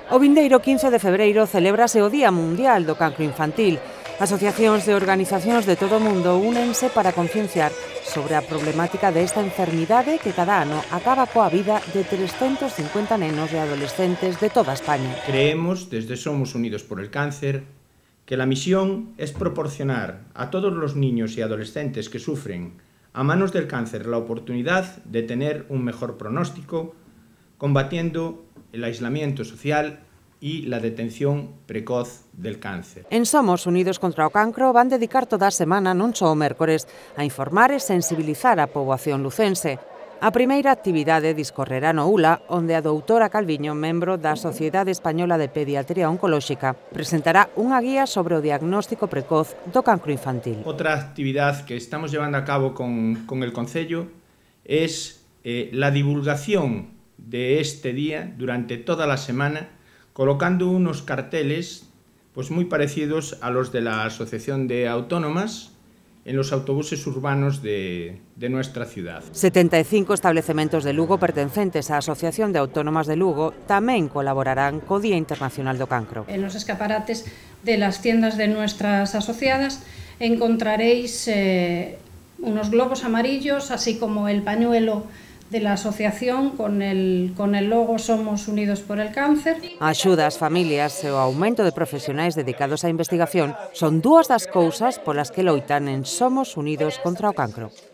O vindeiro 15 de febreiro celébrase o Día Mundial do Cancro Infantil. Asociacións e organizacións de todo o mundo únense para concienciar sobre a problemática desta enfermidade que cada ano acaba coa vida de 350 nenos e adolescentes de toda España. Creemos, desde Somos Unidos por el Cáncer, que la misión es proporcionar a todos los niños y adolescentes que sufren a manos del cáncer la oportunidad de tener un mejor pronóstico, combatiendo el aislamiento social y la detención precoz del cáncer. En Somos Unidos contra o Cancro van dedicar toda a semana, non só o mércores, a informar e sensibilizar a poboación lucense. A primeira actividade discorrerá no ULA, onde a doutora Calviño, membro da Sociedade Española de Pediatría Oncolóxica, presentará unha guía sobre o diagnóstico precoz do cancro infantil. Outra actividad que estamos llevando a cabo con el Concello es la divulgación de este día durante toda la semana, colocando unos carteles pues muy parecidos a los de la Asociación de Autónomas en los autobuses urbanos de nuestra ciudad. 75 estabelecementos de Lugo pertencentes á Asociación de Autónomas de Lugo tamén colaborarán co Día Internacional do Cancro. En los escaparates de las tiendas de nuestras asociadas encontraréis unos globos amarillos, así como el pañuelo de la asociación con el logo Somos Unidos por el Cáncer. A axuda ás familias e o aumento de profesionais dedicados á investigación son dúas das cousas polas que loitan en Somos Unidos contra o Cancro.